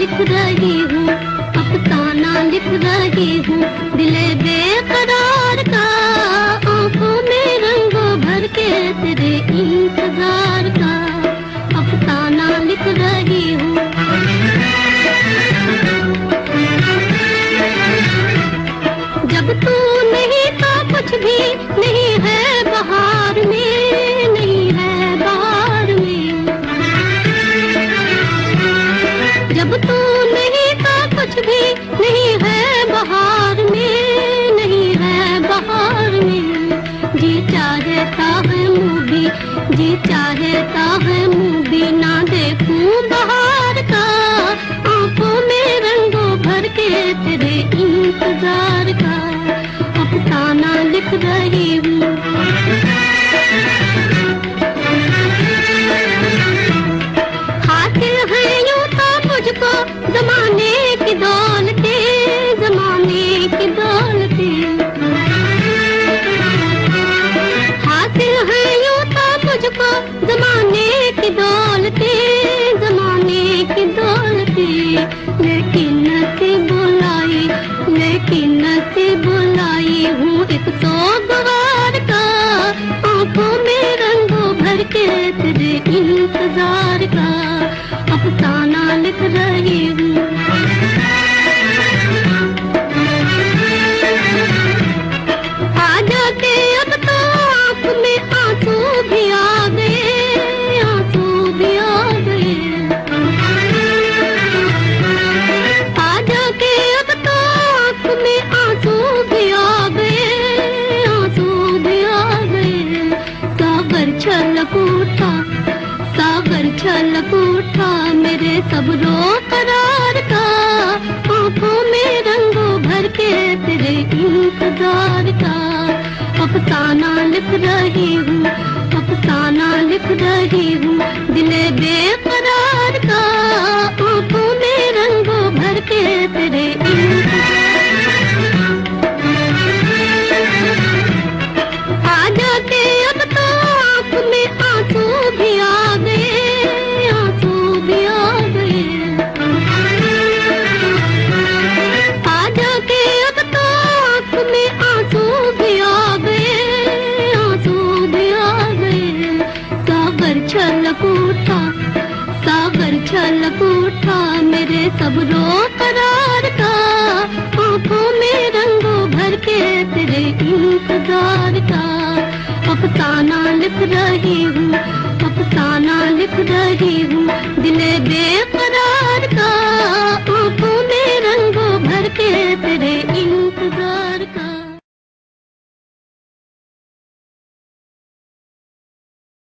लिख रही हूँ, अफसाना लिख रही हूँ, दिले बेकरार का, आंखों में रंगों भर के तेरे इंतजार का, अफसाना लिख रही हूँ। जब तू नहीं तो कुछ भी नहीं है बहार में, नहीं है बहार में। जब तू नहीं तो कुछ भी नहीं है बहार में, नहीं है बहार में। जी चाहता है मूवी, जी चाहता है मूवी ना देखूं बहार का, आंखों में रंगों भर के तेरे इंतजार का, अफसाना लिख रही हूँ। हासिल है यूं तो मुझको जमाने की दौलतें, जमाने की दौलतें। हासिल है यूं तो मुझको जमाने की दौलतें, जमाने की दौलतें। लेकिन से बुलाई, लेकिन से बुलाई हूँ एक सोगवार का, आंखों में रंगों भर के तेरे इंतजार का, अफसाना लिख रही हूँ। आ जाते अब तो आँख में आंसू भी आ गए, आंसू भी आ गए। आ जाके अब तो आँख में आंसू भी आ गए, आंसू भी आ गए। सागर छलक उठा, सागर छलक उठा मेरे सब्रो करार का, आंखों में रंगों भर के तेरे इंतजार का, अफसाना लिख रही हूँ, अफसाना लिख रही हूँ, दिले बेकरार का, आंखों में रंगों भर के तेरे आ जाते अब तो आँख में आंसू भी आ गए, आंसू भी आ गए। आ जाके अब तो आँख में आंसू भी आ गए, आंसू भी आ गए। सागर छलक उठा, सागर छलक उठा मेरे सब्रो करार का, आंखों में रंगों भर के तेरे इंतजार का, अफसाना लिख रही हूँ, अफसाना लिख रही हूँ, दिले बेकरार